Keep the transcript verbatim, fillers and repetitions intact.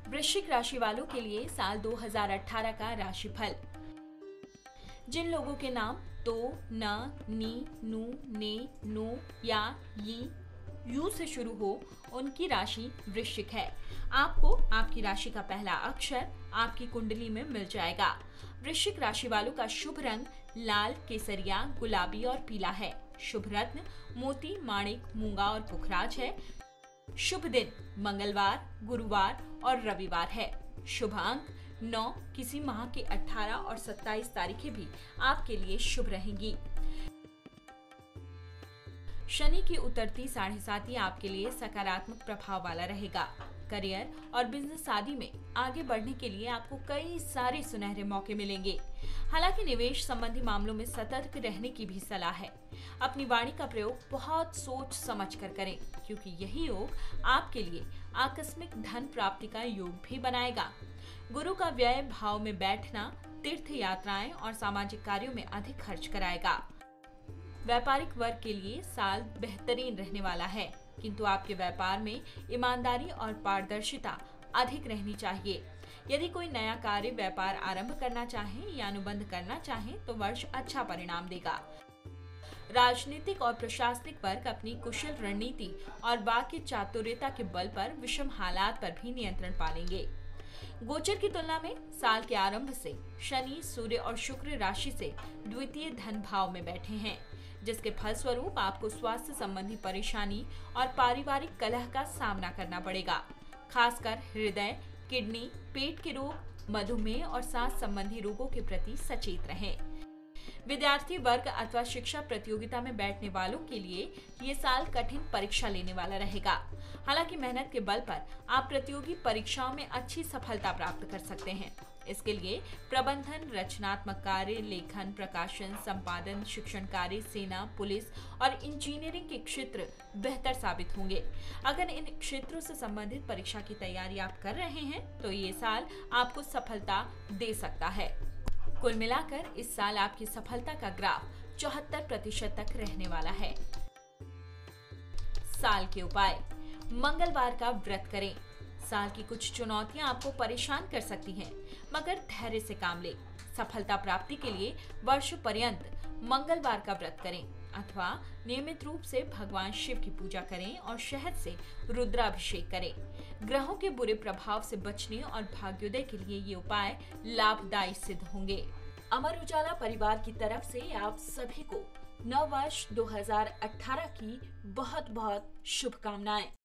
वृश्चिक राशि वालों के लिए साल दो हज़ार अठारह का राशिफल। जिन लोगों के नाम तो, न, नी, नु, ने, नो या यी, यू से शुरू हो, उनकी राशि वृश्चिक है। आपको आपकी राशि का पहला अक्षर आपकी कुंडली में मिल जाएगा। वृश्चिक राशि वालों का शुभ रंग लाल, केसरिया, गुलाबी और पीला है। शुभ रत्न मोती, माणिक, मूंगा और पुखराज है। शुभ दिन मंगलवार, गुरुवार और रविवार है। शुभ अंक नौ। किसी माह की अठारह और सत्ताईस तारीखें भी आपके लिए शुभ रहेंगी। शनि की उतरती साढ़े साती आपके लिए सकारात्मक प्रभाव वाला रहेगा। करियर और बिजनेस आदि में आगे बढ़ने के लिए आपको कई सारे सुनहरे मौके मिलेंगे। हालांकि निवेश संबंधी मामलों में सतर्क रहने की भी सलाह है। अपनी वाणी का प्रयोग बहुत सोच समझ कर करें, क्योंकि यही योग आपके लिए आकस्मिक धन प्राप्ति का योग भी बनाएगा। गुरु का व्यय भाव में बैठना तीर्थ यात्राएं और सामाजिक कार्यों में अधिक खर्च कराएगा। व्यापारिक वर्ग के लिए साल बेहतरीन रहने वाला है, किंतु आपके व्यापार में ईमानदारी और पारदर्शिता अधिक रहनी चाहिए। यदि कोई नया कार्य व्यापार आरंभ करना चाहे या अनुबंध करना चाहे तो वर्ष अच्छा परिणाम देगा। राजनीतिक और प्रशासनिक वर्ग अपनी कुशल रणनीति और वाक्य चातुर्यता के बल पर विषम हालात पर भी नियंत्रण पालेंगे। गोचर की तुलना में साल के आरंभ से शनि, सूर्य और शुक्र राशि से द्वितीय धन भाव में बैठे हैं, जिसके फलस्वरूप आपको स्वास्थ्य संबंधी परेशानी और पारिवारिक कलह का सामना करना पड़ेगा। खासकर हृदय, किडनी, पेट के रोग, मधुमेह और सांस संबंधी रोगों के प्रति सचेत रहें। विद्यार्थी वर्ग अथवा शिक्षा प्रतियोगिता में बैठने वालों के लिए ये साल कठिन परीक्षा लेने वाला रहेगा। हालांकि मेहनत के बल पर आप प्रतियोगी परीक्षाओं में अच्छी सफलता प्राप्त कर सकते हैं। इसके लिए प्रबंधन, रचनात्मक कार्य, लेखन, प्रकाशन, संपादन, शिक्षण कार्य, सेना, पुलिस और इंजीनियरिंग के क्षेत्र बेहतर साबित होंगे। अगर इन क्षेत्रों से संबंधित परीक्षा की तैयारी आप कर रहे हैं तो ये साल आपको सफलता दे सकता है। कुल मिलाकर इस साल आपकी सफलता का ग्राफ चौहत्तर प्रतिशत तक रहने वाला है। साल के उपाय। मंगलवार का व्रत करें। साल की कुछ चुनौतियां आपको परेशान कर सकती हैं, मगर धैर्य से काम लें। सफलता प्राप्ति के लिए वर्ष पर्यंत मंगलवार का व्रत करें अथवा नियमित रूप से भगवान शिव की पूजा करें और शहद से रुद्राभिषेक करें। ग्रहों के बुरे प्रभाव से बचने और भाग्योदय के लिए ये उपाय लाभदायी सिद्ध होंगे। अमर उजाला परिवार की तरफ से आप सभी को नव वर्ष दो हज़ार अठारह की बहुत बहुत शुभकामनाएं।